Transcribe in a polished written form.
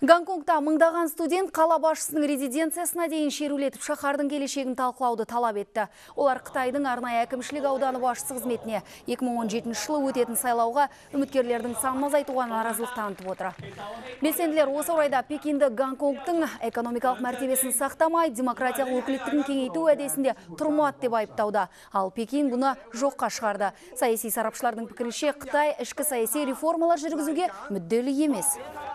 Гонконгта мыңдаған студент қала басшысының резиденциясына дейін шерулетіп шаһардың келешегін талқылауды талап етті. Олар Қытайдың арнайы әкімшілік ауданы басшысы қызметіне 2017 жылы өтетін сайлауға үміткерлердің санын азайтуға наразылық танытып отыр. Белсенділер осы орайда Пекинді Гонконгтың экономикалық мәртебесін сақтамай, демократиялық өкілеттігін кеңейту уәдесінде тұрмады деп айыптауда. Ал Пекин бұны жоққа шығарды. Саяси сарапшылардың пікірінше, Қытай ішкі саяси реформалар жүргізуге мүдделі емес.